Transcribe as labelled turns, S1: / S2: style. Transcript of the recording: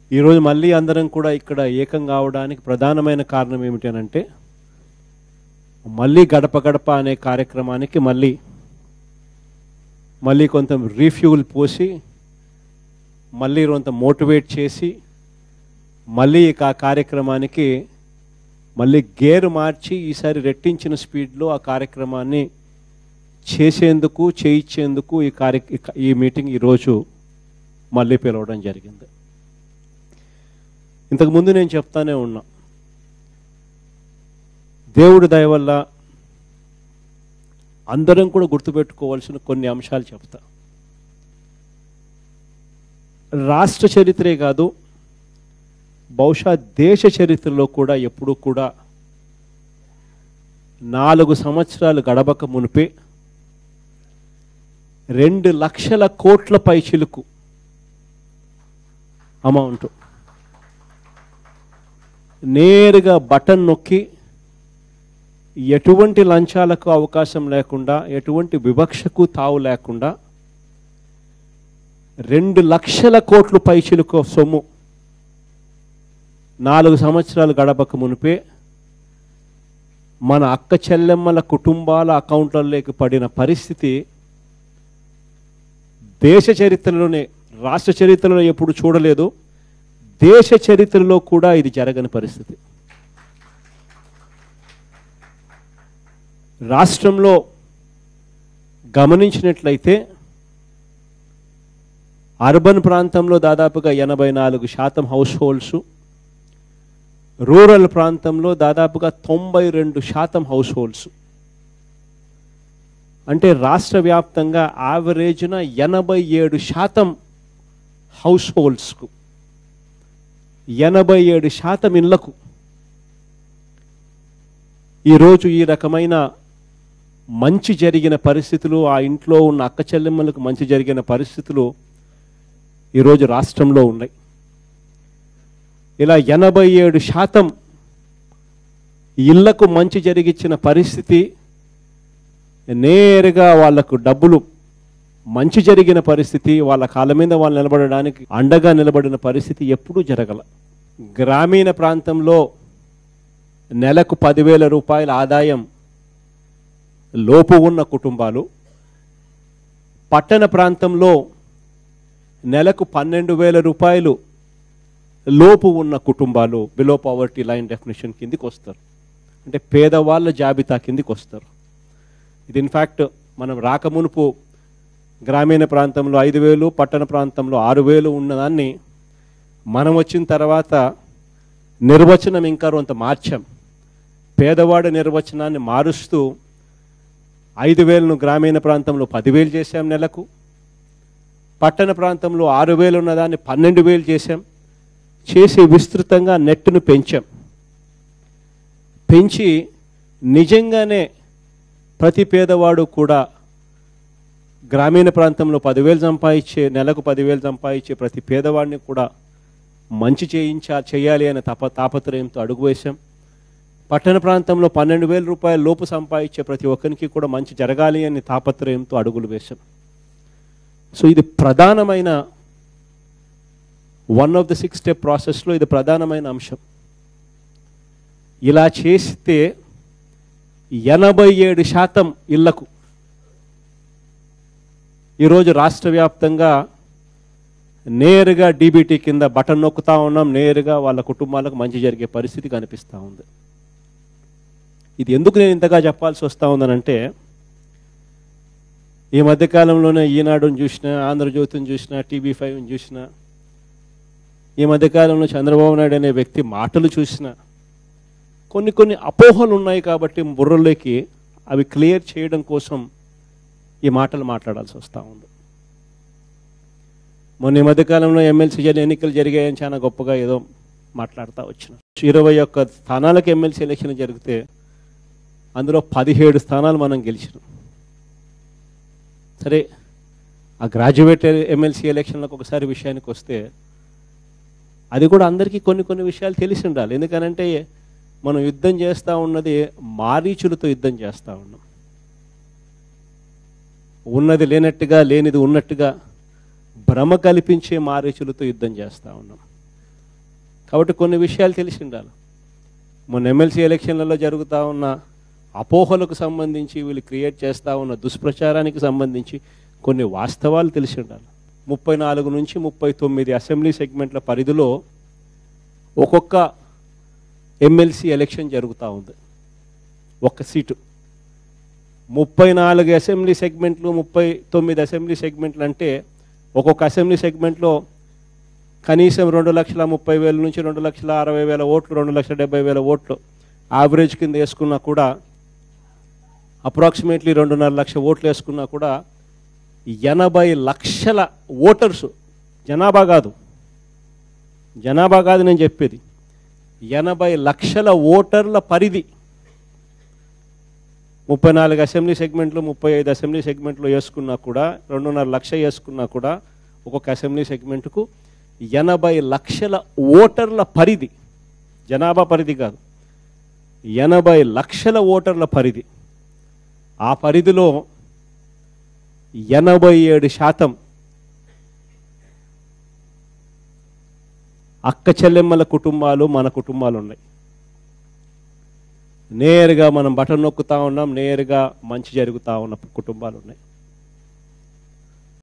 S1: ఈరోజు మళ్ళీ అందరం కూడా ఇక్కడ ఏకం కావడానికి ప్రధానమైన కారణం ఏమిటి అంటే మళ్ళీ గడప గడప అనే కార్యక్రమానికి మళ్ళీ కొంత రీఫ్యూల్ పోసి మళ్ళీ కొంత మోటివేట్ చేసి మళ్ళీ ఆ కార్యక్రమానికి మళ్ళీ గేరు మార్చి ఈసారి రెట్టించిన స్పీడ్లో ఆ కార్యక్రమాన్ని చేసేందుకు చేయించేందుకు ఈ మీటింగ్ ఈరోజు మళ్ళీ పిలవడం జరిగింది. ఇంతకుముందు నేను చెప్తానే ఉన్నా, దేవుడి దయ వల్ల అందరం కూడా గుర్తుపెట్టుకోవాల్సిన కొన్ని అంశాలు చెప్తా. రాష్ట్ర చరిత్రే కాదు, బహుశా దేశ చరిత్రలో కూడా ఎప్పుడూ కూడా 4 సంవత్సరాలు గడవక మునిపే 2 లక్షల కోట్ల పైచిలుకు అమౌంట్ నేరుగా బటన్ నొక్కి ఎటువంటి లంచాలకు అవకాశం లేకుండా, ఎటువంటి వివక్షకు తావు లేకుండా 2 లక్షల కోట్ల పైచిలుకు సొమ్ము 4 సంవత్సరాలు గడపక మునిపే మన అక్క చెల్లెమ్మల కుటుంబాల అకౌంట్లలోకి పడిన పరిస్థితి దేశ చరిత్రలోనే, రాష్ట్ర చరిత్రలో ఎప్పుడు చూడలేదు, దేశ చరిత్రలో కూడా ఇది జరగని పరిస్థితి. రాష్ట్రంలో గమనించినట్లయితే అర్బన్ ప్రాంతంలో దాదాపుగా 84% హౌస్ హోల్డ్స్, రూరల్ ప్రాంతంలో దాదాపుగా 92% హౌస్ హోల్డ్స్. అంటే రాష్ట్ర వ్యాప్తంగా యావరేజ్న 87% హౌస్ హోల్డ్స్కు, 87% ఇళ్లకు ఈరోజు ఈ రకమైన మంచి జరిగిన పరిస్థితులు, ఆ ఇంట్లో ఉన్న అక్క చెల్లెమ్మలకు మంచి జరిగిన పరిస్థితులు ఈరోజు రాష్ట్రంలో ఉన్నాయి. ఇలా 87% ఇళ్లకు మంచి జరిగించిన పరిస్థితి, నేరుగా వాళ్లకు డబ్బులు మంచి జరిగిన పరిస్థితి, వాళ్ళ కాళ్ళ మీద వాళ్ళు నిలబడడానికి అండగా నిలబడిన పరిస్థితి ఎప్పుడూ జరగల. గ్రామీణ ప్రాంతంలో నెలకు 10,000 రూపాయల ఆదాయం లోపు ఉన్న కుటుంబాలు, పట్టణ ప్రాంతంలో నెలకు 12,000 రూపాయలు లోపు ఉన్న కుటుంబాలు బిలో పవర్టీ లైన్ డెఫినేషన్ కిందికి వస్తారు. అంటే పేదవాళ్ళ జాబితా కిందికి వస్తారు. ఇది ఇన్ఫ్యాక్ట్ మనం రాకమునుపు గ్రామీణ ప్రాంతంలో 5,000, పట్టణ ప్రాంతంలో 6,000 ఉన్నదాన్ని మనం వచ్చిన తర్వాత నిర్వచనం ఇంకా కొంత మార్చాం. పేదవాడి నిర్వచనాన్ని మారుస్తూ 5,000ను గ్రామీణ ప్రాంతంలో 10,000 చేశాం నెలకు, పట్టణ ప్రాంతంలో 6,000 ఉన్నదాన్ని 12,000 చేశాం. చేసి విస్తృతంగా నెట్ను పెంచి నిజంగానే ప్రతి పేదవాడు కూడా గ్రామీణ ప్రాంతంలో 10,000 సంపాదించే, నెలకు 10,000 సంపాదించే ప్రతి పేదవాడిని కూడా మంచి చేయాలి అనే తాపత్రయంతో అడుగు వేశాం. పట్టణ ప్రాంతంలో 12,000 రూపాయల లోపు సంపాదించే ప్రతి ఒక్కరికి కూడా మంచి జరగాలి అనే తాపత్రయంతో అడుగులు వేశాం. సో ఇది ప్రధానమైన వన్ ఆఫ్ ద 6 స్టెప్ ప్రాసెస్లో ఇది ప్రధానమైన అంశం. ఇలా చేస్తే 87% ఇళ్లకు ఈరోజు రాష్ట్ర వ్యాప్తంగా నేరుగా డీబీటీ కింద బటన్ నొక్కుతా ఉన్నాం, నేరుగా వాళ్ళ కుటుంబాలకు మంచి జరిగే పరిస్థితి కనిపిస్తూ ఉంది. ఇది ఎందుకు నేను ఇంతగా చెప్పాల్సి వస్తూ ఉందనంటే, ఈ మధ్యకాలంలోనే ఈనాడుని చూసినా, ఆంధ్రజ్యోతిని చూసినా, TV5ని చూసినా, ఈ మధ్యకాలంలో చంద్రబాబు నాయుడు అనే వ్యక్తి మాటలు చూసినా కొన్ని అపోహలు ఉన్నాయి. కాబట్టి బుర్రలోకి అవి క్లియర్ చేయడం కోసం ఈ మాటలు మాట్లాడాల్సి వస్తూ ఉంది. మొన్న ఈ మధ్యకాలంలో ఎమ్మెల్సీ ఎన్నికలు జరిగాయని చాలా గొప్పగా ఏదో మాట్లాడుతూ వచ్చిన. 21 స్థానాలకు ఎమ్మెల్సీ ఎలక్షన్ జరిగితే అందులో 17 స్థానాలు మనం గెలిచినాం. సరే, ఆ గ్రాడ్యుయేట్ ఎమ్మెల్సీ ఎలక్షన్లకు ఒకసారి విషయానికి వస్తే అది కూడా అందరికీ కొన్ని విషయాలు తెలిసి ఉండాలి. ఎందుకనంటే మనం యుద్ధం చేస్తూ ఉన్నది మారీచులతో యుద్ధం చేస్తూ ఉన్నాం. ఉన్నది లేనట్టుగా, లేనిది ఉన్నట్టుగా భ్రమ కల్పించే మారీచులతో యుద్ధం చేస్తూ ఉన్నాం. కాబట్టి కొన్ని విషయాలు తెలిసి ఉండాలి. మొన్న ఎమ్మెల్సీ ఎలక్షన్లలో జరుగుతూ ఉన్న అపోహలకు సంబంధించి వీళ్ళు క్రియేట్ చేస్తూ ఉన్న దుష్ప్రచారానికి సంబంధించి కొన్ని వాస్తవాలు తెలిసి ఉండాలి. 34 నుంచి 39 అసెంబ్లీ సెగ్మెంట్ల పరిధిలో ఒక్కొక్క ఎమ్మెల్సీ ఎలక్షన్ జరుగుతూ ఉంది. ఒక్క సీటు 34 అసెంబ్లీ సెగ్మెంట్లు, 39 అసెంబ్లీ సెగ్మెంట్లు అంటే ఒక్కొక్క అసెంబ్లీ సెగ్మెంట్లో కనీసం 2,30,000 నుంచి 2,60,000 ఓట్లు, 2,70,000 ఓట్లు యావరేజ్ కింద వేసుకున్నా కూడా, అప్రాక్సిమేట్లీ 2.5 లక్షల ఓట్లు వేసుకున్నా కూడా 80 లక్షల ఓటర్సు, జనాభా కాదు నేను చెప్పేది, 80 లక్షల ఓటర్ల పరిధి 34 అసెంబ్లీ సెగ్మెంట్లు, 35 అసెంబ్లీ సెగ్మెంట్లు వేసుకున్నా కూడా, 2.5 లక్షలు వేసుకున్నా కూడా ఒక్కొక్క అసెంబ్లీ సెగ్మెంట్కు 80 లక్షల ఓటర్ల పరిధి, జనాభా పరిధి కాదు, 80 లక్షల ఓటర్ల పరిధి. ఆ పరిధిలో 87% అక్క చెల్లెమ్మల కుటుంబాలు, మన కుటుంబాలు ఉన్నాయి. నేరుగా మనం బటన్ నొక్కుతూ ఉన్నాం, నేరుగా మంచి జరుగుతూ ఉన్న కుటుంబాలు ఉన్నాయి.